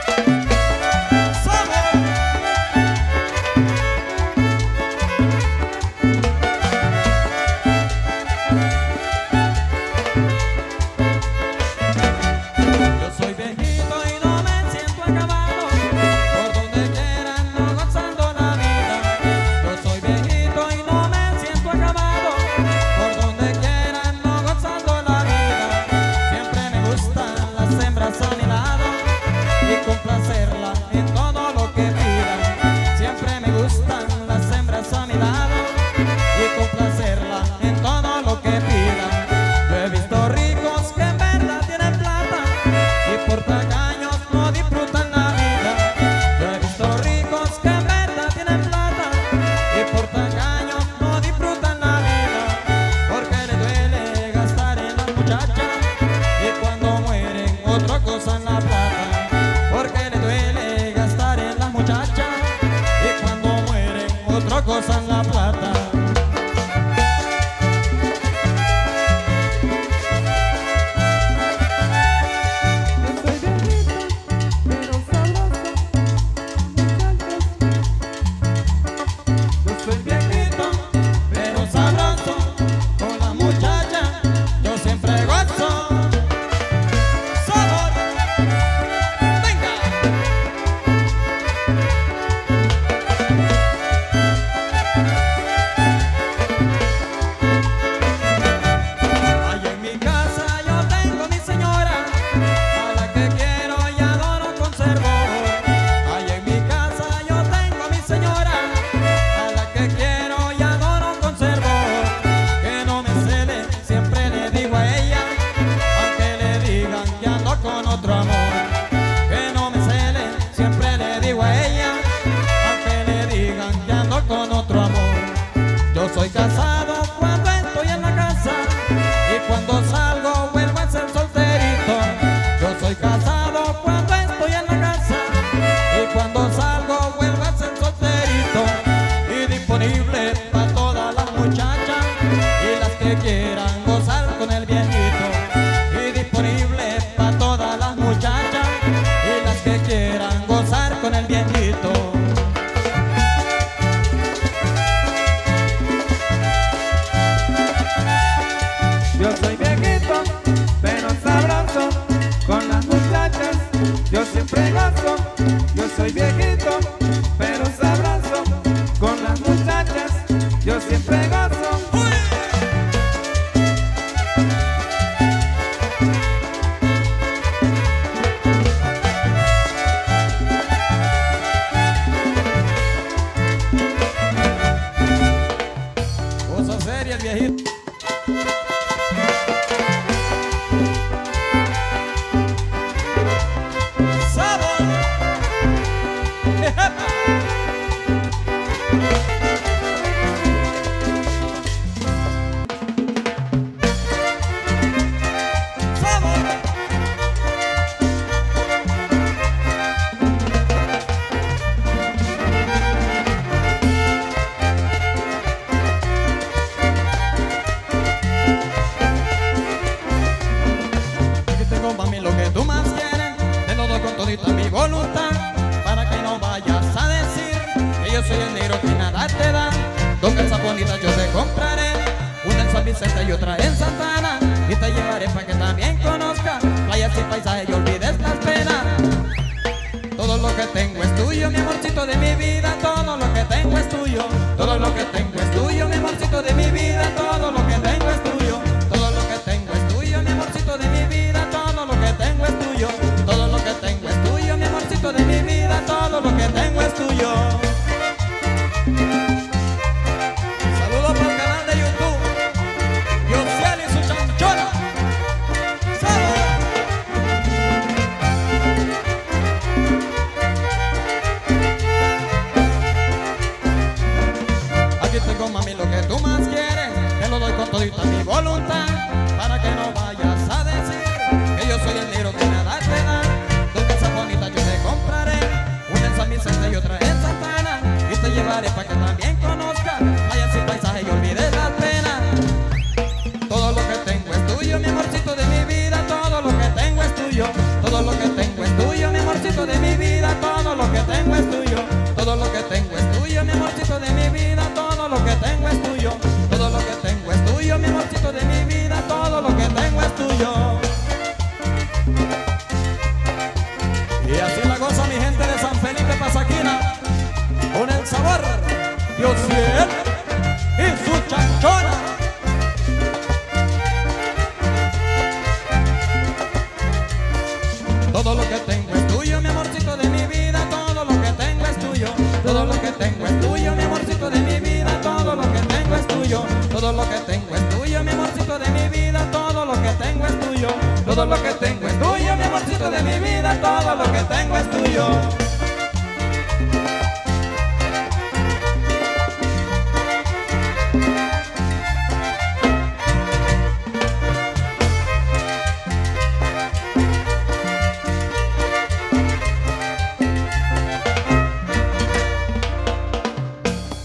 Gozan la plata. Yo soy viejito, pero sabroso, con la muchacha yo siempre gozo. Sabor, venga. Soy casado cuando estoy en la casa y cuando salgo vuelvo a ser solterito. Yo soy casado cuando estoy en la casa y cuando salgo vuelvo a ser solterito. Y disponible para todas las muchachas y las que quieran gozar con el viejito. Y disponible para todas las muchachas y las que quieran gozar con el viejito. Yo soy viejito, pero sabroso, con las muchachas yo siempre gozo. Yo soy viejito, pero sabroso, con las muchachas yo siempre gozo. Cosa seria el viejito. Mami, lo que tú más quieres, te lo doy con todita mi voluntad, para que no vayas a decir que yo soy el negro que nada te da. Dos calzas bonitas yo te compraré, una en San Vicente y otra en Santa Ana, y te llevaré para que también conozcas playas y paisajes y olvides las penas. Todo lo que tengo es tuyo, mi amorcito de mi vida, todo lo que tengo es tuyo. Todo lo que tengo es tuyo, mi amorcito de mi vida, todo lo que tengo es tuyo. Todo lo que tengo es tuyo, mi amorcito de mi vida, todo lo que tengo es tuyo. Todo lo que tengo es tuyo, mi amorcito de mi vida, todo lo que tengo es tuyo. Saludos para el canal de YouTube, Yosiel y su chanchona. Aquí yo.